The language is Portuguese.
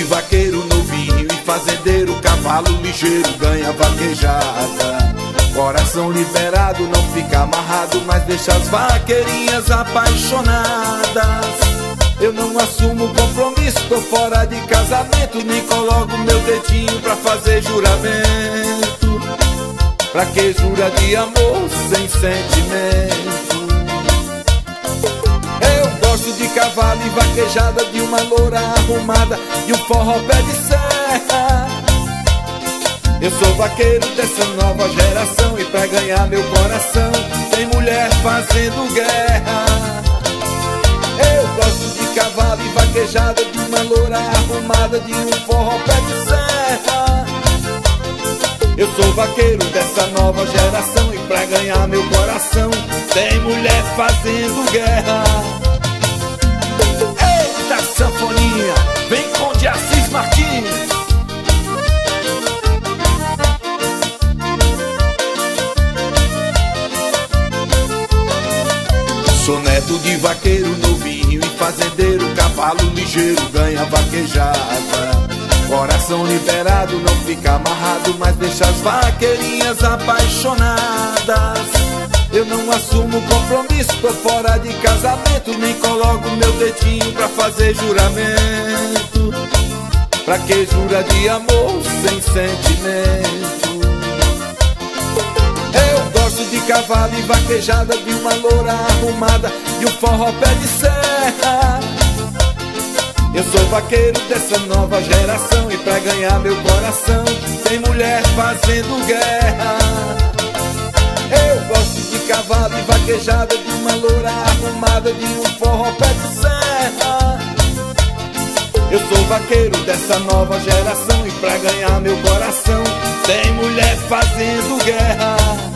vaqueiro novinho e fazendeiro, cavalo ligeiro ganha vaquejada. Coração liberado, não fica amarrado, mas deixa as vaqueirinhas apaixonadas. Eu não assumo compromisso, tô fora de casamento, nem coloco meu dedinho pra fazer juramento. Pra que jura de amor sem sentimento? Eu gosto de cavalo e vaquejada, de uma loura arrumada, de um forró pé de serra. Eu sou vaqueiro dessa nova geração, e pra ganhar meu coração tem mulher fazendo guerra. Eu gosto de cavalo e vaquejada, de uma loura arrumada, de um forró pé de serra. Eu sou vaqueiro dessa nova geração, e pra ganhar meu coração tem mulher fazendo guerra. Eita sanfoninha, vem com de Assis Martins. Sou neto de vaqueiro novinho e fazendeiro, cavalo ligeiro ganha vaquejada. Coração liberado, não fica amarrado, mas deixa as vaqueirinhas apaixonadas. Eu não assumo compromisso, tô fora de casamento, nem coloco meu dedinho pra fazer juramento. Pra que jura de amor sem sentimento? Eu gosto de cavalo e vaquejada, de uma loura arrumada, de um forró pé de serra. Eu sou vaqueiro dessa nova geração, e pra ganhar meu coração tem mulher fazendo guerra. Eu gosto de cavalo e vaquejada, de uma loura arrumada, de um forró pé de serra. Eu sou vaqueiro dessa nova geração, e pra ganhar meu coração tem mulher fazendo guerra.